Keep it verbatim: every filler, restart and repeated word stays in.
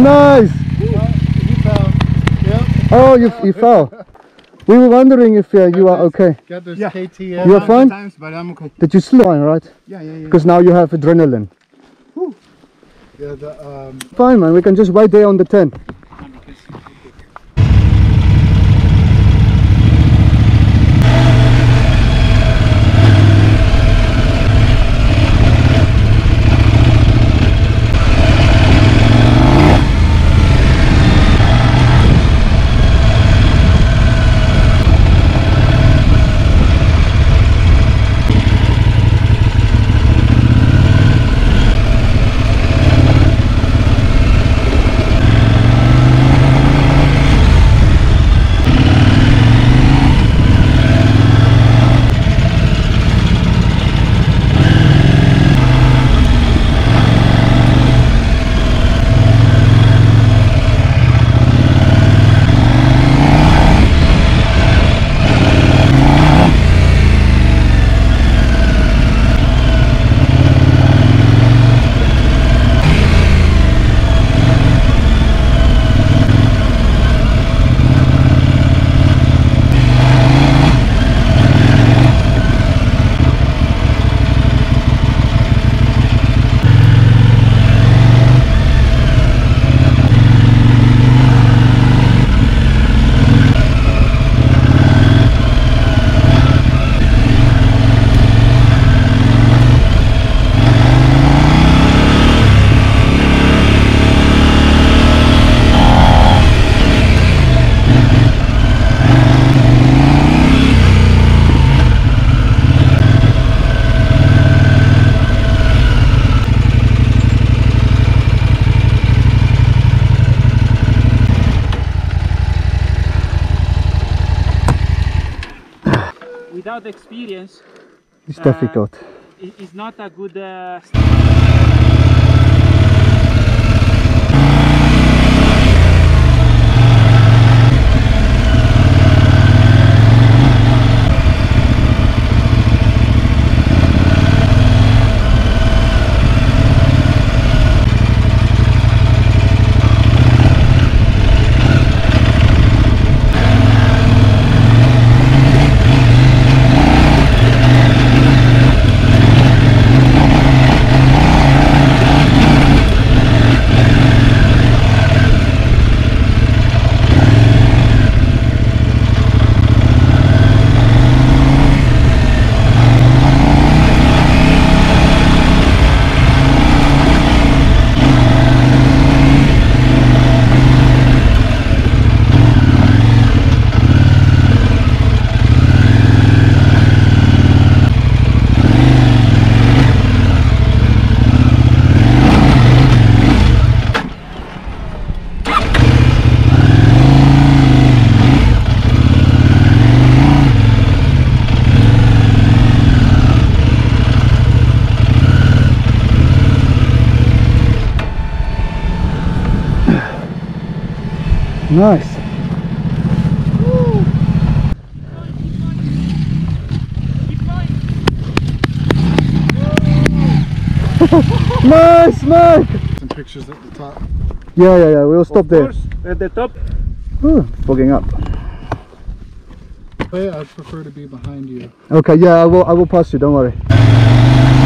Nice! Uh, he fell. Yep. Oh, you, you fell. We were wondering if uh, you are okay. Got those Yeah. K T M. You are fine? Times, but I'm okay. Did you sleep fine, right? Yeah, yeah, yeah. Because now you have adrenaline. Yeah, the, um, Fine, man. We can just wait there on the tent. Without experience, It's uh, difficult. it, it's not a good uh, Nice. Nice, Mike! some pictures at the top. Yeah, yeah, yeah. We'll stop of there. course, at the top. Ooh, fogging up. But yeah, I prefer to be behind you. Okay, yeah, I will. I will pass you. Don't worry.